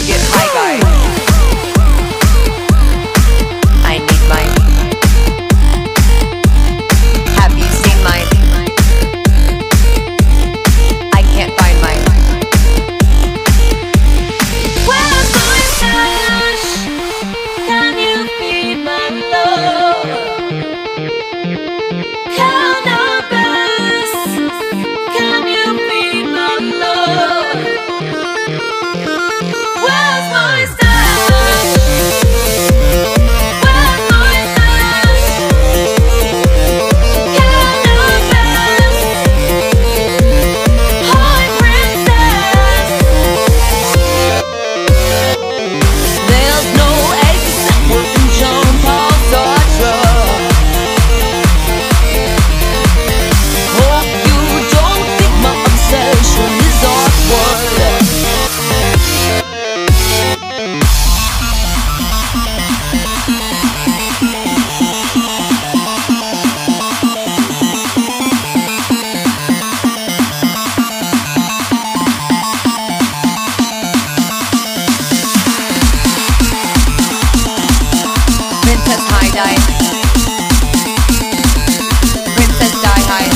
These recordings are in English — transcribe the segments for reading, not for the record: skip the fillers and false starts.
get high, guy. I need mine. Have you seen mine? I can't find mine. Where's my stash? Can you feed my love? Cannabis, can you feed my love? Where's my stash? Where's my stash? Cannabis, high princess. There's no exit from Jean Paul Sartre. Hope you don't think my obsession is awkward. Princess High Dive. Princess Die High.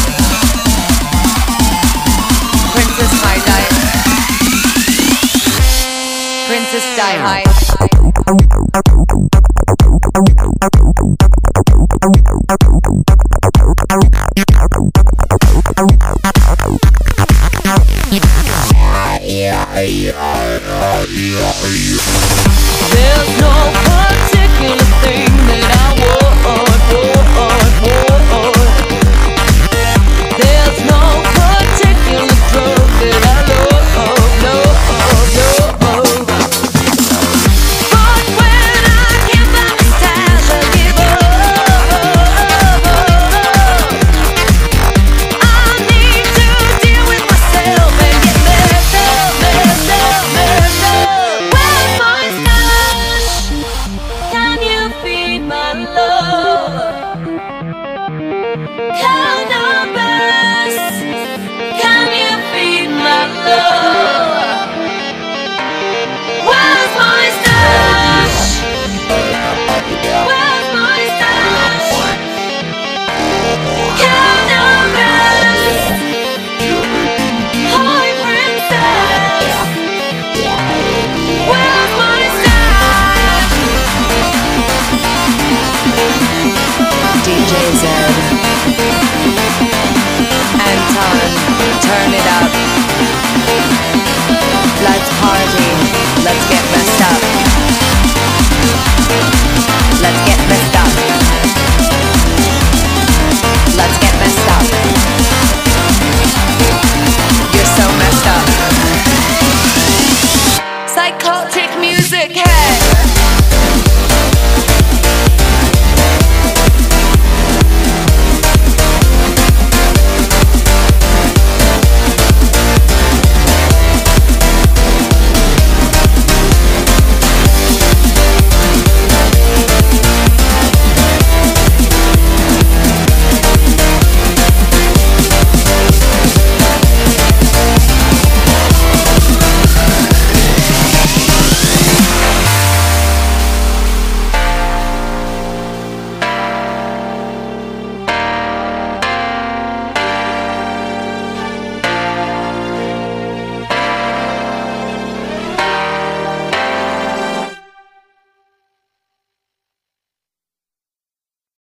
Princess High Dive. Princess Die High. There's no particular thing that I want. There's no particular drug that I love. But when I can't find the stash, I give up. I need to deal with myself and get messed up. Where's my stash? Can you feed my love? Cannabis, can you feed my love? Where's my stash? Where's my stash? Cannabis, high princess. Where's my stash? DJ Zed, Anton, turn it up. Let's party, let's get messed up. Let's get messed up. Let's get messed up. You're so messed up. Psychotic music, hey.